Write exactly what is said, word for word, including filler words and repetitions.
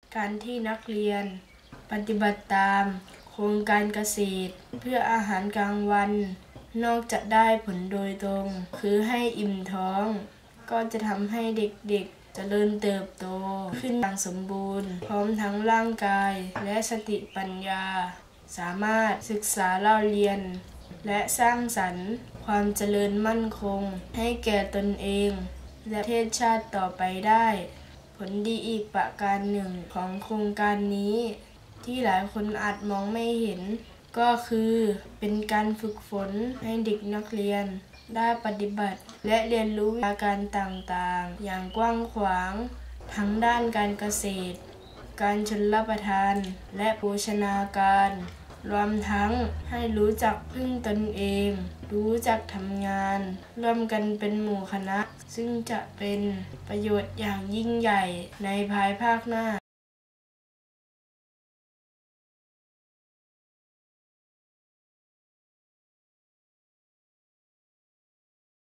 การที่นักเรียนปฏิบัติตามโครงการเกษตรเพื่ออาหารกลางวันนอกจากได้ผลโดยตรงคือให้อิ่มท้องก็จะทำให้เด็กๆเจริญเติบโตขึ้นอย่างสมบูรณ์พร้อมทั้งร่างกายและสติปัญญาสามารถศึกษาเล่าเรียนและสร้างสรรค์ความเจริญมั่นคงให้แก่ตนเองและประเทศชาติต่อไปได้ผลดีอีกประการหนึ่งของโครงการนี้ที่หลายคนอาจมองไม่เห็นก็คือเป็นการฝึกฝนให้เด็กนักเรียนได้ปฏิบัติและเรียนรู้วิชาการต่างๆอย่างกว้างขวางทั้งด้านการเกษตรการชลประทานและโภชนาการรวมทั้งให้รู้จักพึ่งตนเองรู้จักทำงานร่วมกันเป็นหมู่คณะซึ่งจะเป็นประโยชน์อย่างยิ่งใหญ่ในภายภาคหน้า